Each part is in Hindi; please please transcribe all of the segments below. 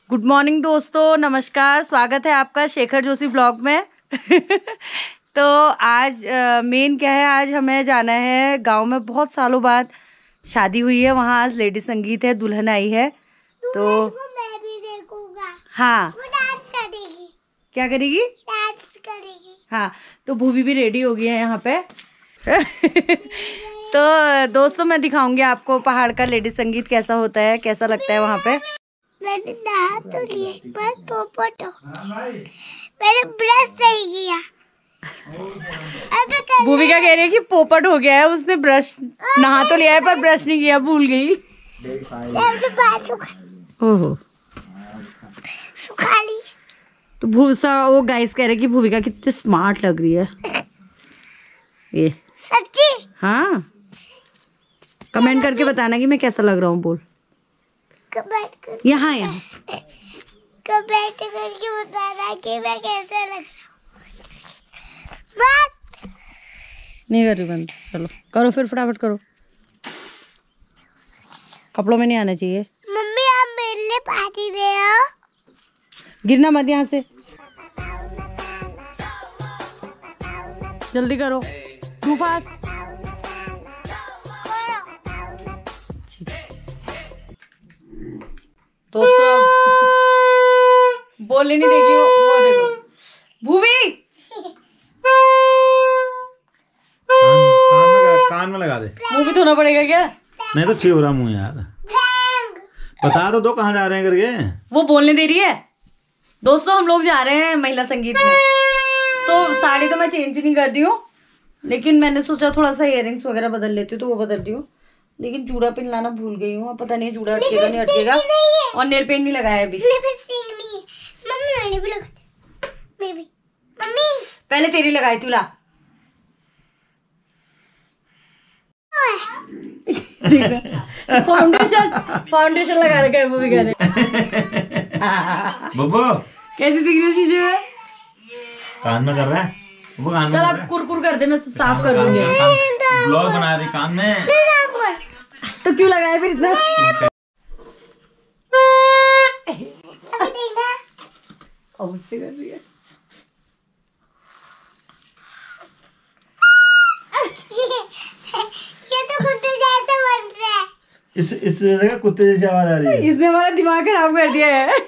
गुड मॉर्निंग दोस्तों, नमस्कार। स्वागत है आपका शेखर जोशी ब्लॉग में। तो आज मेन क्या है, आज हमें जाना है गांव में। बहुत सालों बाद शादी हुई है, वहाँ आज लेडी संगीत है, दुल्हन आई है। तो मैं भी देखूंगा। हाँ, वो डांस करेगी। क्या करेगी? डांस करेगी। हाँ, तो भूवी भी रेडी हो गई है यहाँ पे। तो दोस्तों, मैं दिखाऊंगी आपको पहाड़ का लेडी संगीत कैसा होता है, कैसा लगता है वहाँ पे। मैंने नहा तो लिया पर पोपट मैंने ब्रश नहीं किया। भूवी क्या कह रही है कि पोपट हो गया है, उसने ब्रश नहा तो लिया है पर ब्रश नहीं किया, भूल गई। ओहो, सुखा ली। तो भूसा वो गाइस कह रहे कि भूविका कितनी स्मार्ट लग रही है। ये सच्ची? हाँ, कमेंट करके बताना कि मैं कैसा लग रहा हूँ। बोल कमेंट कर, यहाँ कमेंट करके बताना कि मैं कैसा लग रहा हूँ। नहीं कर रही बंद। चलो करो फिर, फटाफट करो। कपड़ों में नहीं आना चाहिए। मम्मी आप मेरे लिए पार्टी दे आओ। गिरना मत यहाँ से, जल्दी करो, टू फास्ट। दोस्तों बोलने नहीं देगी वो देखो भूवी। कान में लगा दे। मूवी धोना पड़ेगा क्या? नहीं तो ठीक हो रहा मुँह यार। बता तो दो कहाँ जा रहे हैं करके। वो बोलने दे रही है। दोस्तों, हम लोग जा रहे हैं महिला संगीत में। तो साड़ी तो मैं चेंज नहीं कर रही हूँ, लेकिन मैंने सोचा थोड़ा सा इयररिंग्स वगैरह बदल लेती हूँ, तो वो बदल रही हूँ। लेकिन जूड़ा पिन लाना भूल गई हूँ, पता नहीं जूड़ा अटकेगा नहीं अटकेगा। और नेल पेंट नहीं लगाया अभी। मम्मी मैंने भी लगा, मैं भी। मम्मी पहले तेरी लगाई थी। ला फाउंडेशन लगा रखा है वो भी। कहने बब्बू कैसी दिख रही है शीशे में? कान में कर रहा है वो। कान में चल आप कुरकुर कर दे, मैं साफ कर दूंगी। ब्लॉग बना रही कान में। तो क्यों लगाया फिर इतना? अब उससे कर रही है। ये तो कुत्ते जैसे बन रहा है। इस जगह कुत्ते जैसी आवाज आ रही है। इसने हमारा दिमाग खराब कर दिया है।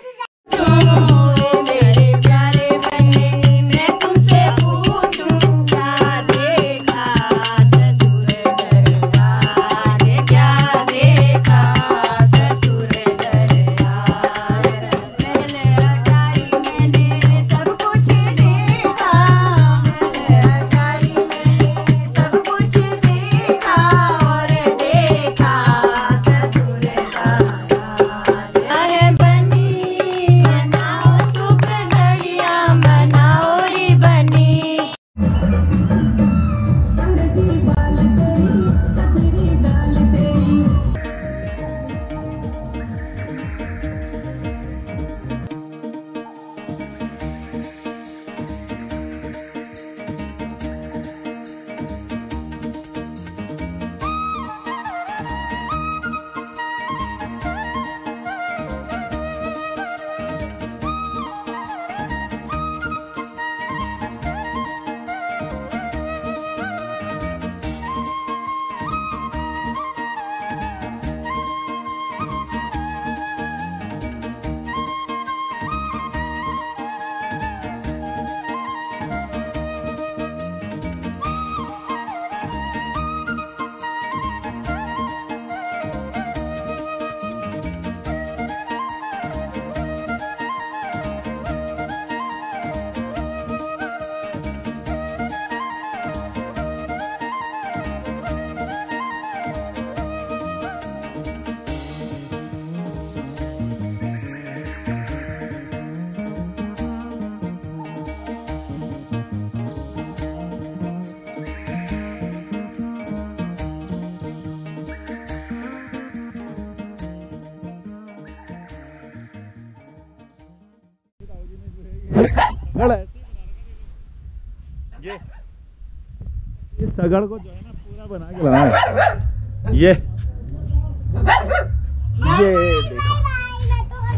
ये सगड़ को जो है ना पूरा बना के लाना है। ये देखो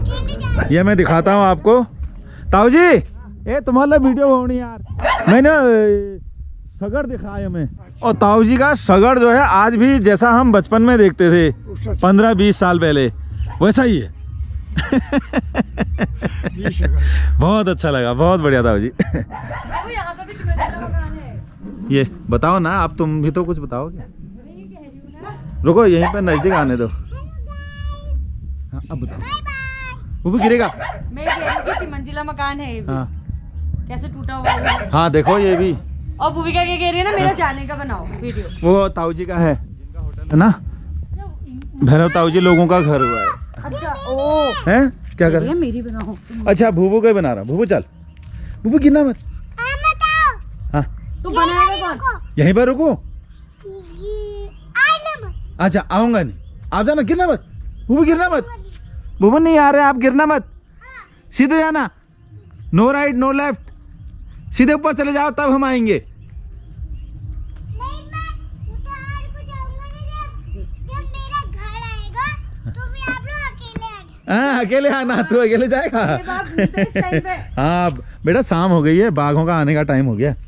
ये मैं दिखाता हूँ आपको। ताऊ जी ये तुम्हारा वीडियो होनी यार, मैंने सगड़ दिखाया हमें। और ताऊ जी का सगड़ जो है आज भी जैसा हम बचपन में देखते थे 15-20 साल पहले वैसा ही है। बहुत अच्छा लगा, बहुत बढ़िया ताऊ जी। ये बताओ ना, आप तुम भी तो कुछ बताओगे। रुको यहीं पर नजदीक आने दो। हाँ अब बताओ। वो भी गिरेगा। मैं कह रही हूँ कि 3 मंजिला मकान है ये भी। हाँ कैसे टूटा हुआ है। हाँ देखो ये भी। और भूमिका क्या कह रही है ना, मेरा जाने का बनाओ वीडियो। वो ताऊ जी का है ना, भैरव ताऊ जी लोगों का घर हुआ है। अच्छा ओ हैं क्या कर रहे हैं? मेरी बनाओ। अच्छा भूबू का बना रहा। भूबू चल, भूबू गिरना मत। हाँ तू बनाएगा कौन? यहीं पर रुको। अच्छा आऊंगा नहीं, आप जाना, गिरना मत भूबू, गिरना मत। भूबू नहीं आ रहे आप, गिरना मत, सीधे जाना, नो राइट नो लेफ्ट, सीधे ऊपर चले जाओ तब हम आएंगे। हाँ अकेले आना, तू अकेले जाएगा। हाँ बेटा शाम हो गई है, बाघों का आने का टाइम हो गया।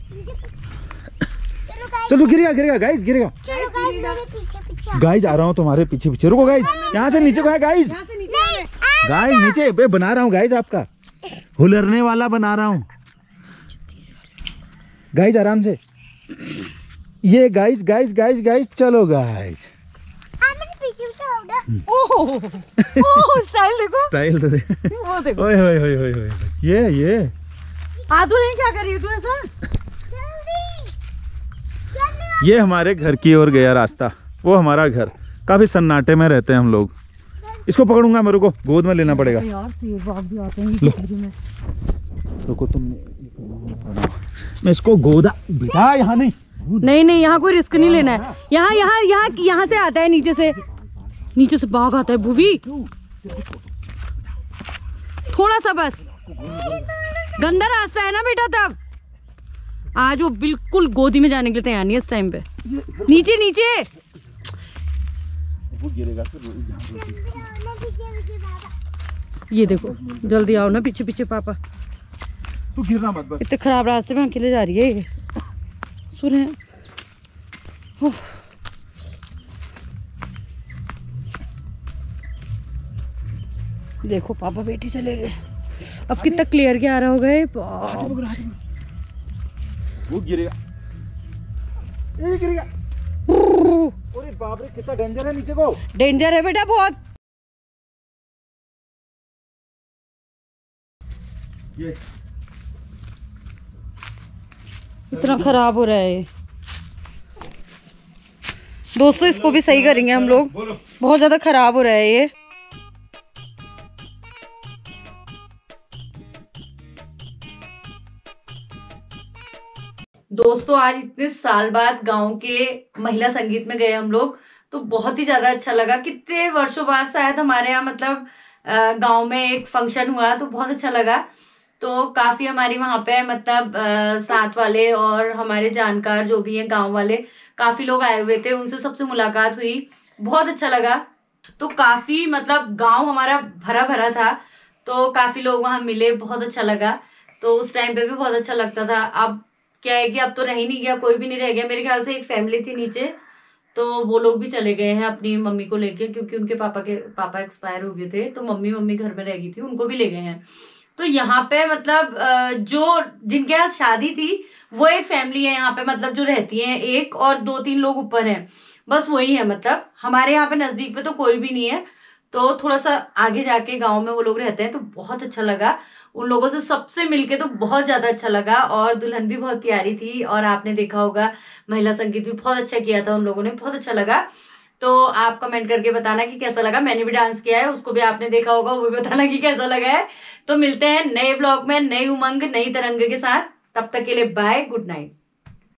चलो गिरेगा गिरेगा गाइस, गिरेगा गाइस, आ रहा हूँ तुम्हारे पीछे पीछे। रुको गाइस, यहाँ से नीचे को है गाइस, गाइस नीचे पे बना रहा हूँ गाइस, आपका हुलरने वाला बना रहा हूँ गाइस, आराम से। ये गाइस गाइस गाइस गाइस, चलो गाइस। ओह स्टाइल देखो, स्टाइल तो देख। वो देखो। ओए होए होए होए होए, ये आदू नहीं क्या करी तू ऐसा? ये हमारे घर की ओर गया रास्ता, वो हमारा घर। काफी सन्नाटे में रहते हैं हम लोग। इसको पकड़ूंगा मेरे को गोद में लेना पड़ेगा यार। सेब बाग भी आते हैं। रुको तुम, मैं इसको गोदा बेटा, यहाँ नहीं नहीं नहीं, यहाँ कोई रिस्क नहीं लेना है। यहाँ यहाँ यहाँ यहाँ से आता है, नीचे से बाघ आता है भूवी। थोड़ा सा बस, गंदा रास्ता है ना बेटा। तब आज वो बिल्कुल गोदी में जाने के लिए तैयार नहीं है इस टाइम पे। नीचे नीचे ये देखो, जल्दी आओ ना, पीछे पीछे पापा। तू गिरना मत बस। इतने खराब रास्ते में अकेले जा रही है ये। सुने देखो पापा बेटी चले गए। अब कितना क्लियर क्या आ रहा होगा ये। वो गिरेगा, ये गिरेगा। अरे बाप रे, कितना डेंजर है नीचे को। डेंजर है बेटा बहुत। ये इतना खराब हो रहा है ये। दोस्तों इसको भी सही करेंगे हम लोग, बहुत ज्यादा खराब हो रहा है ये। दोस्तों आज इतने साल बाद गांव के महिला संगीत में गए हम लोग, तो बहुत ही ज्यादा अच्छा लगा। कितने वर्षों बाद शायद हमारे यहाँ मतलब गांव में एक फंक्शन हुआ, तो बहुत अच्छा लगा। तो काफी हमारी वहां पे मतलब साथ वाले और हमारे जानकार जो भी हैं गांव वाले, काफी लोग आए हुए थे, उनसे सबसे मुलाकात हुई, बहुत अच्छा लगा। तो काफी मतलब गांव हमारा भरा भरा था, तो काफी लोग वहां मिले, बहुत अच्छा लगा। तो उस टाइम पे भी बहुत अच्छा लगता था। अब क्या है कि अब तो रह ही नहीं गया, कोई भी नहीं रह गया। मेरे ख्याल से एक फैमिली थी नीचे, तो वो लोग भी चले गए हैं अपनी मम्मी को लेके, क्योंकि उनके पापा एक्सपायर हो गए थे, तो मम्मी घर में रह गई थी, उनको भी ले गए हैं। तो यहाँ पे मतलब जो जिनके यहाँ शादी थी वो एक फैमिली है यहाँ पे, मतलब जो रहती है, एक और 2-3 लोग ऊपर हैं, बस वही है। मतलब हमारे यहाँ पे नजदीक पे तो कोई भी नहीं है, तो थोड़ा सा आगे जाके गांव में वो लोग रहते हैं। तो बहुत अच्छा लगा उन लोगों से सबसे मिलके, तो बहुत ज्यादा अच्छा लगा। और दुल्हन भी बहुत प्यारी थी, और आपने देखा होगा महिला संगीत भी बहुत अच्छा किया था उन लोगों ने, बहुत अच्छा लगा। तो आप कमेंट करके बताना कि कैसा लगा। मैंने भी डांस किया है, उसको भी आपने देखा होगा, वो भी बताना कि कैसा लगा है। तो मिलते हैं नए ब्लॉग में, नई उमंग, नई तरंग के साथ। तब तक के लिए बाय, गुड नाइट।